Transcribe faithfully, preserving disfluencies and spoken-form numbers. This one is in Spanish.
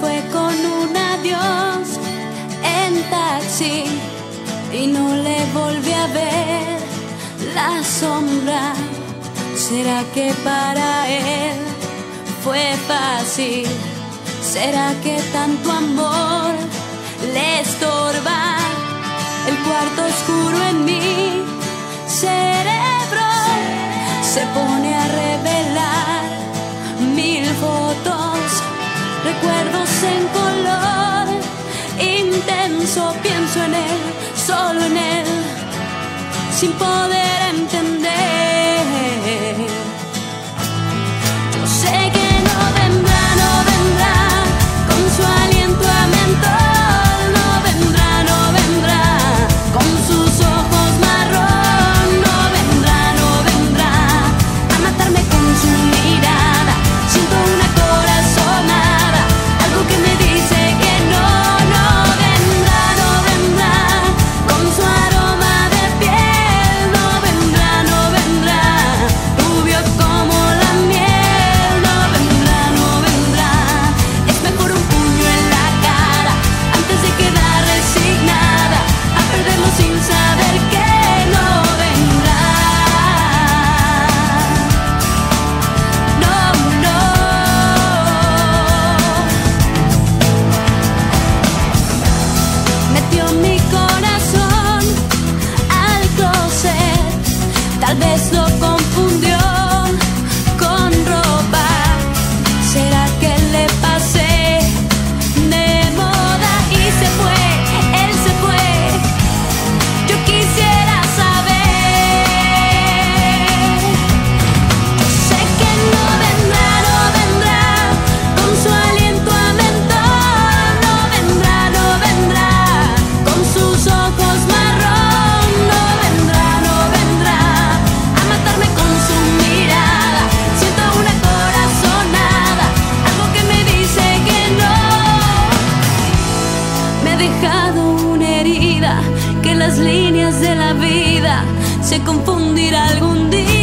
fue con un adiós en taxi y no le volví a ver la sombra. ¿Será que para él fue fácil? ¿Será que tanto amor le estorba? El cuarto oscuro en mi cerebro se pone a revelar mil fotos, recuerdos en color intenso. Pienso en él, solo en él, sin poder entender. Yo sé que no vendrá, no vendrá con su aliento a mentol, no vendrá, no vendrá con sus ojos marrón, no vendrá, no vendrá a matarme con su mirada. Siento una corazonada, algo que me dice que no, no vendrá, no vendrá con su aroma de piel, no vendrá, no vendrá rubio como la miel, no vendrá, no vendrá. Es mejor un puño en la cara antes de quedar resignada a perderlo sin saber que no vendrá. No, no. Metió mi corazón al closet, tal vez lo confundió con ropa. ¿Será que le pasé de moda y se fue? Él se fue. Yo quisiera saber. Yo sé que no vendrá, no vendrá con su aliento a mentol, no vendrá, no vendrá con sus ojos marrón, no vendrá, no vendrá a matarme con su mirada. Siento una corazonada, algo que me dice que no. Me ha dejado una herida, que las líneas de la vida se confundirá algún día.